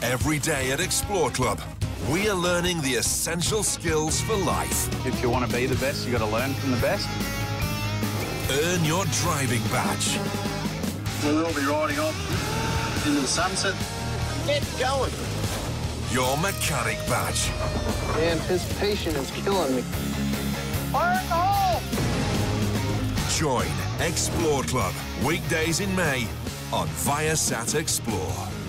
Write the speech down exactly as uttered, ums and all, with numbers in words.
Every day at Explore Club, we are learning the essential skills for life. If you want to be the best, you've got to learn from the best. Earn your driving badge. We'll all be riding off into the sunset. Get going. Your mechanic badge. The anticipation is killing me. Fire in the hole! Join Explore Club, weekdays in May on Viasat Explore.